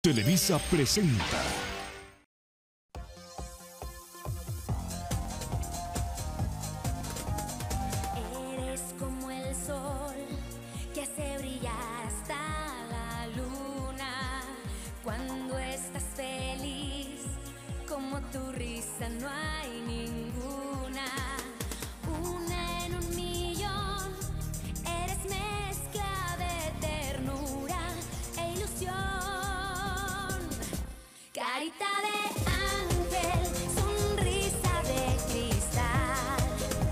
Televisa presenta. Eres como el sol que hace brillar hasta la luna. Cuando estás feliz, como tu risa no hay ninguna. Una en un millón, eres mezcla de ternura e ilusión. Carita de ángel, sonrisa de cristal.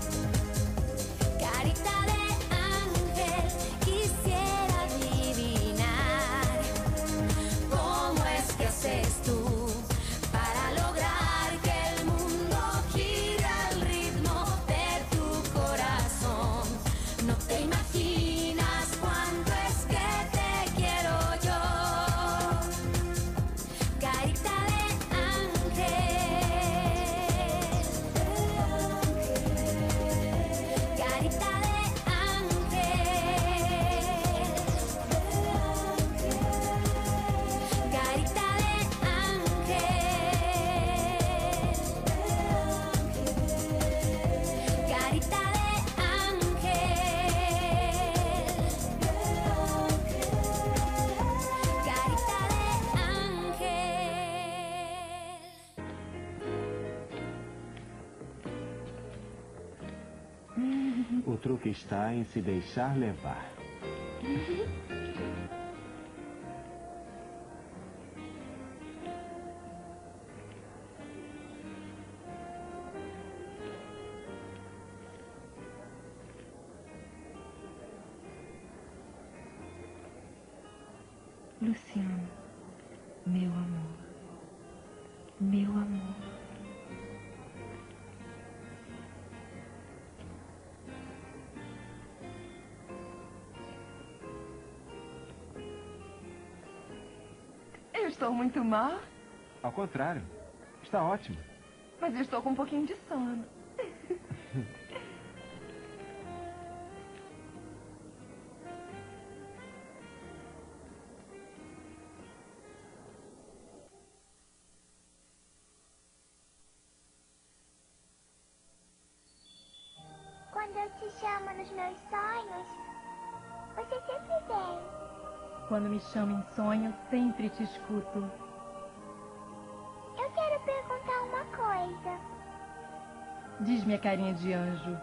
Carita de ángel, quisiera adivinar cómo es que haces tú para lograr que el mundo gire al ritmo de tu corazón. No te imaginas cuánto es que te quiero yo. Carita de ángel, carita de ángel, carita de ángel, carita de ángel, carita de ángel. O truque está em se deixar levar. Luciano, meu amor, meu amor. Eu estou muito mal, Ao contrário, está ótimo. mas eu estou com um pouquinho de sono. Quando eu te chamo nos meus sonhos, você sempre vem. Quando me chama em sonho, sempre te escuto. Eu quero perguntar uma coisa. Diz minha carinha de anjo.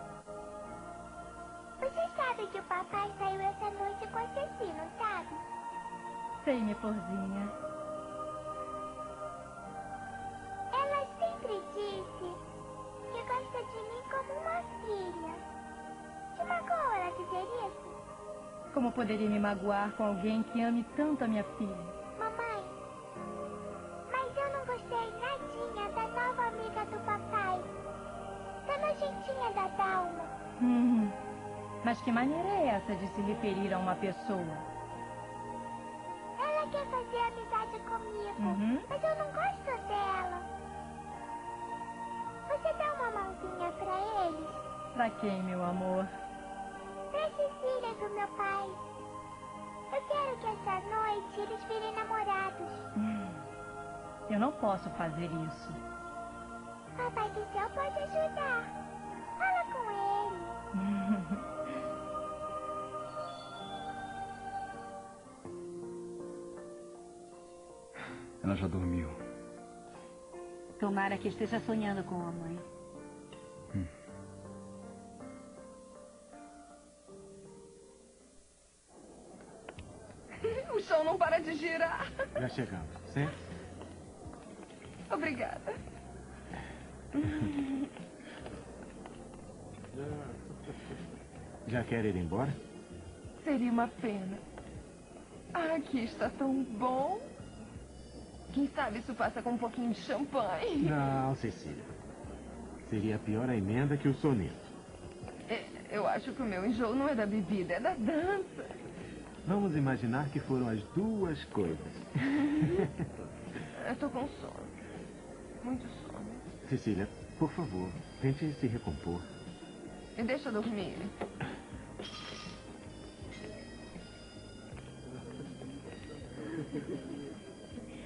Você sabe que o papai saiu essa noite com a Ceci, não sabe? Sei, minha florzinha. Ela sempre disse que gosta de mim como uma filha. Te magoou ela dizer isso? Como poderia me magoar com alguém que ame tanto a minha filha? Mamãe, mas eu não gostei nadinha da nova amiga do papai. Da nojentinha da Dalma. Mas que maneira é essa de se referir a uma pessoa? Ela quer fazer amizade comigo, mas eu não gosto dela. Você dá uma mãozinha pra eles? Pra quem, meu amor? Pra Cecília do meu pai. Eu quero que essa noite eles virem namorados. Eu não posso fazer isso. Papai do céu pode ajudar. Fala com ele. Ela já dormiu. Tomara que esteja sonhando com a mãe. O chão não para de girar. Já chegamos, certo? Obrigada. Já quer ir embora? Seria uma pena. Aqui está tão bom. Quem sabe isso passa com um pouquinho de champanhe. Não, Cecília. Seria pior a emenda que o soneto. Eu acho que o meu enjoo não é da bebida, é da dança. Vamos imaginar que foram as duas coisas. Eu tô com sono. Muito sono. Cecília, por favor, tente se recompor. Me deixa dormir.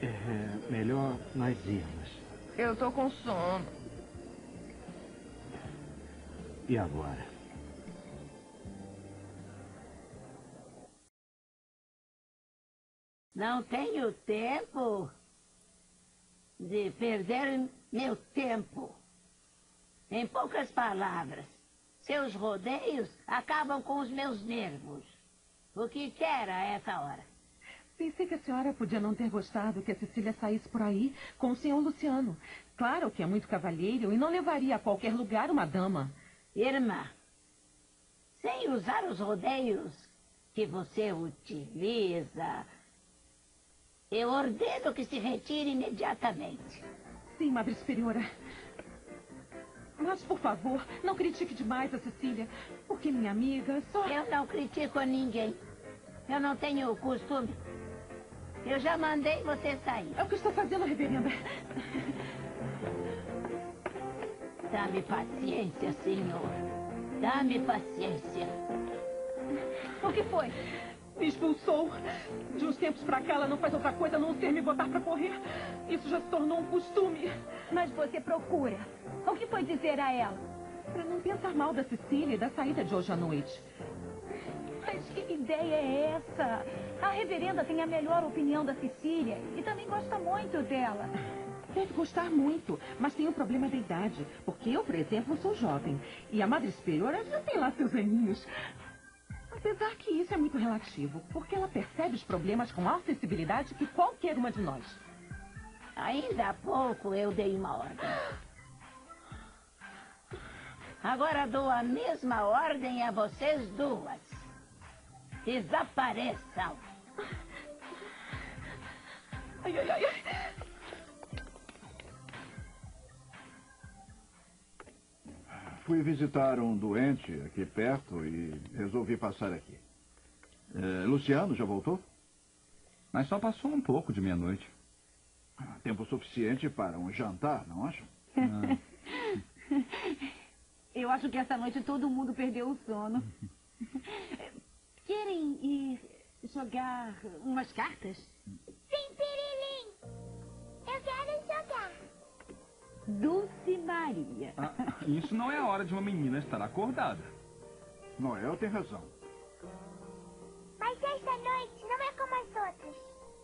É melhor nós irmos. Eu tô com sono. E agora? Não tenho tempo de perder meu tempo. Em poucas palavras, seus rodeios acabam com os meus nervos. O que quer a essa hora? Pensei que a senhora podia não ter gostado que a Cecília saísse por aí com o senhor Luciano. Claro que é muito cavalheiro e não levaria a qualquer lugar uma dama. Irmã, sem usar os rodeios que você utiliza, eu ordeno que se retire imediatamente. Sim, Madre Superiora. Mas, por favor, não critique demais a Cecília, porque minha amiga só... Eu não critico a ninguém. Eu não tenho o costume. Eu já mandei você sair. É o que estou fazendo, reverenda. Dá-me paciência, senhor. Dá-me paciência. O que foi? Me expulsou. De uns tempos pra cá, ela não faz outra coisa a não ser me botar pra correr. Isso já se tornou um costume. Mas você procura. O que foi dizer a ela? Pra não pensar mal da Cecília e da saída de hoje à noite. Mas que ideia é essa? A reverenda tem a melhor opinião da Cecília e também gosta muito dela. Deve gostar muito, mas tem o problema da idade. Porque eu, por exemplo, sou jovem. E a Madre Superiora já tem lá seus aninhos. Apesar que isso é muito relativo, porque ela percebe os problemas com mais sensibilidade que qualquer uma de nós. Ainda há pouco eu dei uma ordem. Agora dou a mesma ordem a vocês duas. Desapareçam. Ai, ai, ai, ai. Fui visitar um doente aqui perto e resolvi passar aqui. Luciano já voltou? Mas só passou um pouco de meia-noite. Tempo suficiente para um jantar, não acham? Eu acho que essa noite todo mundo perdeu o sono. Querem ir jogar umas cartas? Sim, Pirilim. Eu quero jogar. Dulce Maria. Isso não é a hora de uma menina estar acordada. Noel tem razão. Mas esta noite não é como as outras.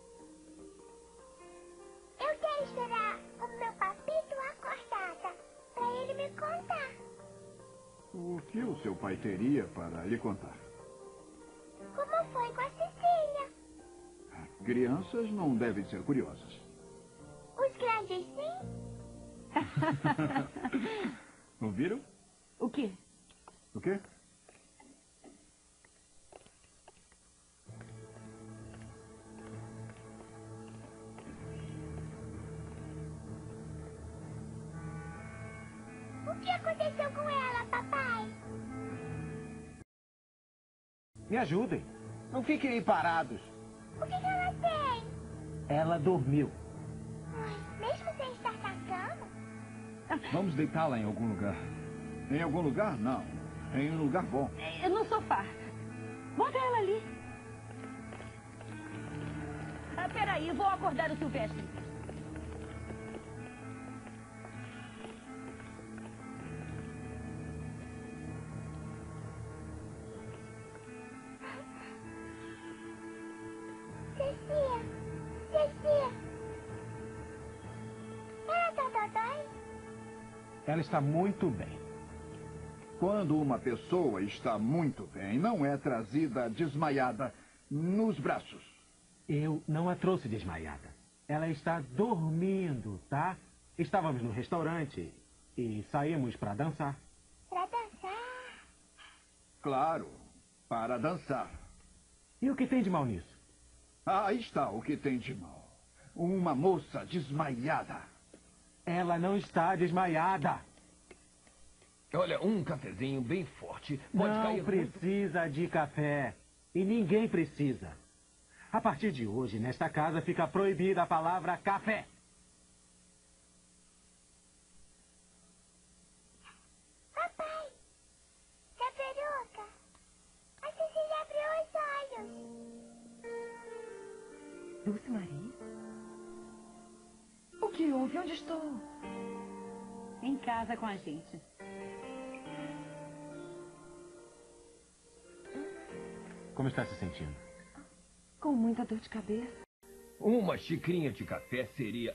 Eu quero esperar o meu papito acordada para ele me contar. O que o seu pai teria para lhe contar? Como foi com a Cecília? Crianças não devem ser curiosas. Os grandes sim? Ouviram? O quê? O quê? O que aconteceu com ela, papai? Me ajudem. Não fiquem aí parados. O que ela tem? Ela dormiu. Mesmo sem estar na cama? Vamos deitá-la em algum lugar. Em algum lugar? Não. Em um lugar bom. No sofá. Bota ela ali. Peraí, vou acordar o Silvestre. Cecília. Ela tá dodói? Ela está muito bem. Quando uma pessoa está muito bem, não é trazida desmaiada nos braços. Eu não a trouxe desmaiada. Ela está dormindo, tá? Estávamos no restaurante e saímos para dançar. Pra dançar? Claro, para dançar. E o que tem de mal nisso? Aí está o que tem de mal. Uma moça desmaiada. Ela não está desmaiada. Olha, um cafezinho bem forte pode Não cair precisa de café. E ninguém precisa. A partir de hoje, nesta casa, fica proibida a palavra café. Papai, da peruca. A Cecília abriu os olhos. Dulce Maria? que houve? Onde estou? Em casa com a gente. Como está se sentindo? Com muita dor de cabeça. Uma xicrinha de café seria...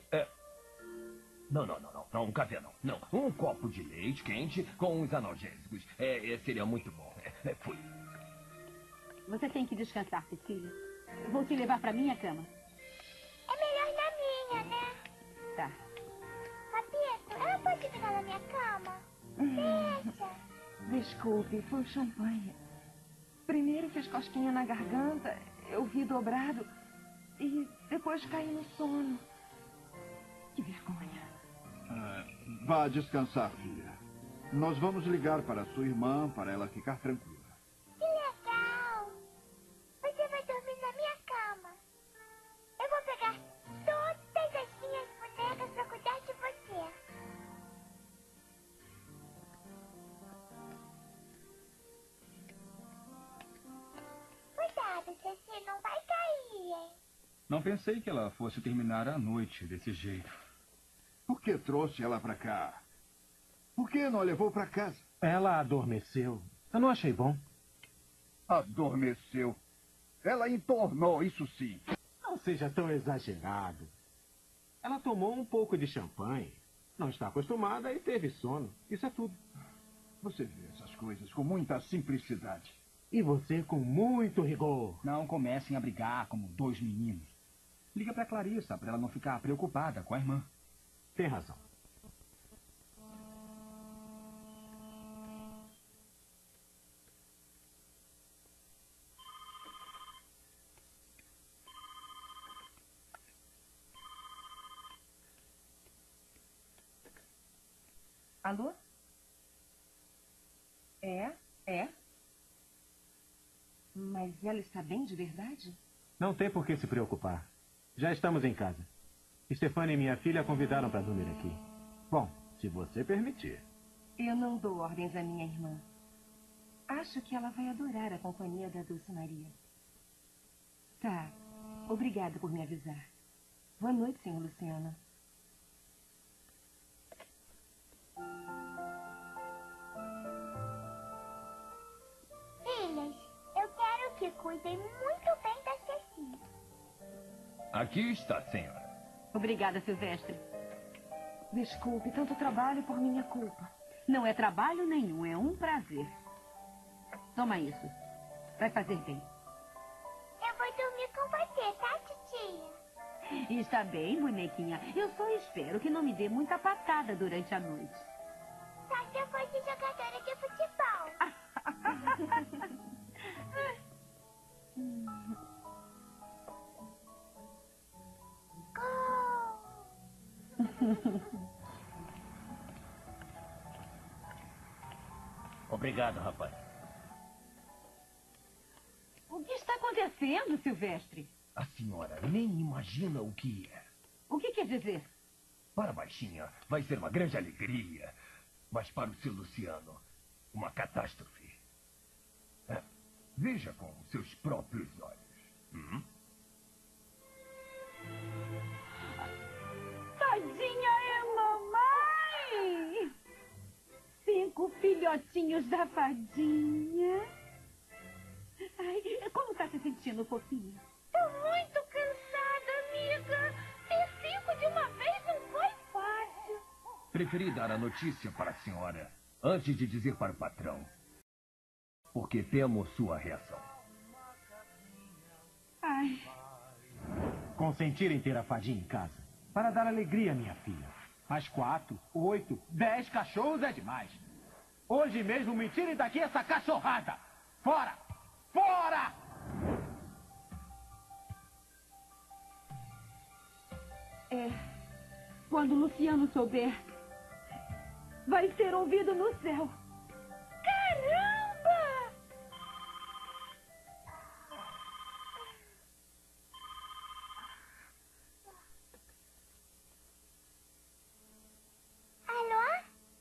Não, um café não. Não, um copo de leite quente com uns analgésicos. Seria muito bom. Fui. Você tem que descansar, Cecília. Eu vou te levar para minha cama. É melhor na minha, né? Tá. Papito, ela pode ficar na minha cama? Deixa. Desculpe, foi o champanhe. Primeiro fez cosquinha na garganta, eu vi dobrado e depois caí no sono. Que vergonha. Vá descansar, filha. Nós vamos ligar para sua irmã para ela ficar tranquila. Que legal! Você vai dormir na minha cama. Eu vou pegar todas as minhas bonecas para cuidar de você. Cuidado, Ceci, não vai cair, hein? Não pensei que ela fosse terminar a noite desse jeito. Por que trouxe ela para cá? Por que não a levou para casa? Ela adormeceu. Eu não achei bom. Adormeceu. Ela entornou, isso sim. Não seja tão exagerado. Ela tomou um pouco de champanhe. Não está acostumada e teve sono. Isso é tudo. Você vê essas coisas com muita simplicidade. E você com muito rigor. Não comecem a brigar como dois meninos. Liga para Clarissa, para ela não ficar preocupada com a irmã. Tem razão. Alô? É? Mas ela está bem de verdade? Não tem por que se preocupar. Já estamos em casa. Stefania e minha filha a convidaram para dormir aqui. Bom, se você permitir. Eu não dou ordens à minha irmã. Acho que ela vai adorar a companhia da Dulce Maria. Tá. Obrigada por me avisar. Boa noite, senhor Luciano. Filhas, eu quero que cuidem muito bem da Ceci. Aqui está, senhora. Obrigada, Silvestre. Desculpe, tanto trabalho por minha culpa. Não é trabalho nenhum, é um prazer. Toma isso. Vai fazer bem. Eu vou dormir com você, tá, titia? Está bem, bonequinha. Eu só espero que não me dê muita patada durante a noite. Só se eu fosse jogadora de futebol. Obrigado, rapaz. O que está acontecendo, Silvestre? A senhora nem imagina o que é. O que quer dizer? Para a baixinha, vai ser uma grande alegria. Mas para o seu Luciano, uma catástrofe. Veja com seus próprios olhos. Tadinha é mamãe! 5 filhotinhos da fadinha. Ai, como está se sentindo, fofinha? Tô muito cansada, amiga. Ter 5 de uma vez não foi fácil. Preferi dar a notícia para a senhora antes de dizer para o patrão. Porque temo sua reação. Ai. Consentir em ter a fadinha em casa. Para dar alegria à minha filha. Mas 4, 8, 10 cachorros é demais. Hoje mesmo me tirem daqui essa cachorrada. Fora! Fora! Quando o Luciano souber, vai ser ouvido no céu. Caramba! Alô?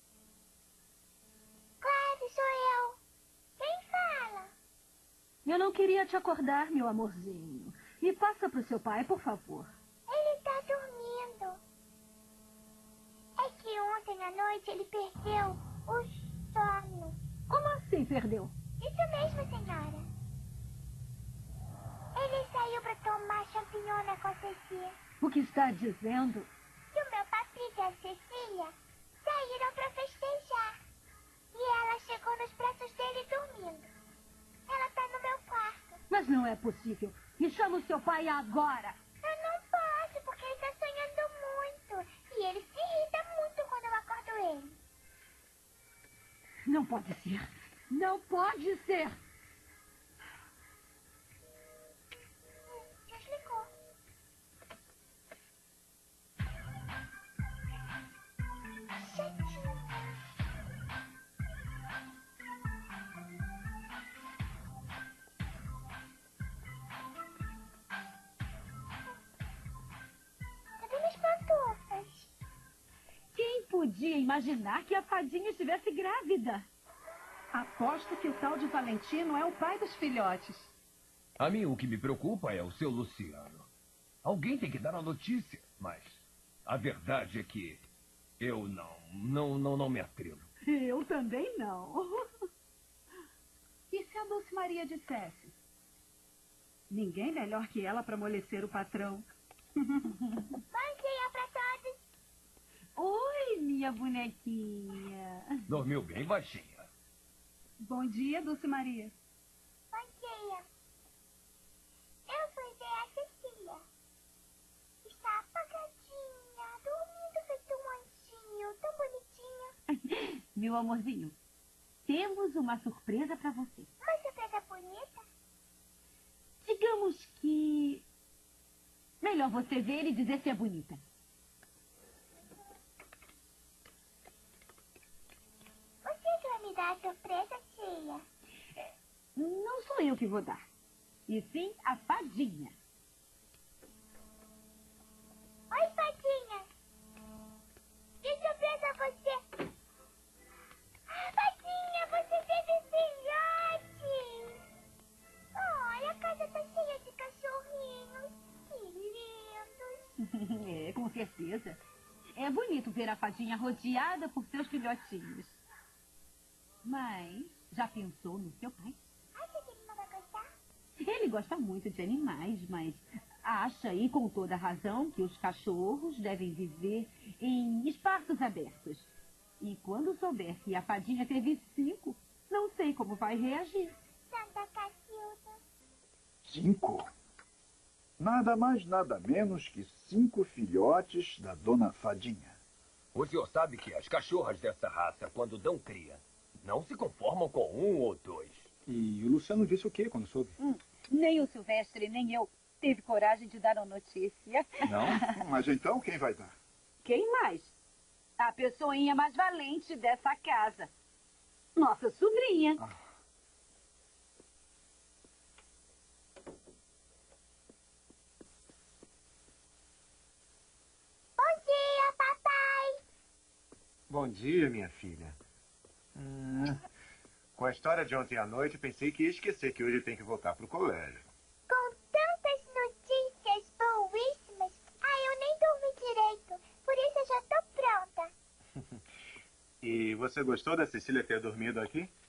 Claro, sou eu. Quem fala? Eu não queria te acordar, meu amorzinho. Me passa pro seu pai, por favor. Ele tá dormindo. noite ele perdeu o sono. Como assim perdeu? Isso mesmo, senhora. Ele saiu para tomar champignona com a Cecília. O que está dizendo? E o meu Patrícia e a Cecília saíram para festejar. E ela chegou nos braços dele dormindo. Ela tá no meu quarto. Mas não é possível. Me chama o seu pai agora. Eu não posso, porque ele tá sonhando muito. E ele se irrita muito quando eu acordo ele. Não pode ser. Não pode ser. Desligou. Chatinho. Cadê minhas pantufas? Quem podia imaginar que a fadinha estivesse grávida? Aposto que o tal de Valentino é o pai dos filhotes. A mim o que me preocupa é o seu Luciano. Alguém tem que dar a notícia, mas a verdade é que eu não me atrevo. Eu também não. E se a Dulce Maria dissesse? Ninguém melhor que ela para amolecer o patrão. Bom dia pra todos. Oi, minha bonequinha. Dormiu bem baixinha. Bom dia, Dulce Maria. Bom dia. Eu fui ver a Cecília. Está apagadinha, dormindo feito um anjinho, tão bonitinha. Meu amorzinho, temos uma surpresa para você. Uma surpresa bonita? Digamos que... Melhor você ver e dizer se é bonita. Você que vai me dar a surpresa, tia? Não sou eu que vou dar. E sim a fadinha. Oi, fadinha. Que surpresa você... Fadinha, você teve filhote! Olha, a casa tá cheia de cachorrinhos. Que lindos. É, com certeza. É bonito ver a fadinha rodeada por seus filhotinhos. Mas já pensou no seu pai? Acha que ele não vai gostar? Ele gosta muito de animais, mas acha, e com toda razão, que os cachorros devem viver em espaços abertos. E quando souber que a fadinha teve 5, não sei como vai reagir. Santa Cacilda. 5? Nada mais, nada menos que 5 filhotes da Dona Fadinha. O senhor sabe que as cachorras dessa raça, quando dão cria, não se conformam com 1 ou 2. E o Luciano disse o quê quando soube? Nem o Silvestre, nem eu, teve coragem de dar a notícia. Não? Mas então quem vai dar? Quem mais? A pessoinha mais valente dessa casa. Nossa sobrinha. Bom dia, papai. Bom dia, minha filha. Com a história de ontem à noite, pensei que ia esquecer que hoje tem que voltar pro colégio. Com tantas notícias boíssimas, eu nem dormi direito. Por isso eu já tô pronta. E você gostou da Cecília ter dormido aqui?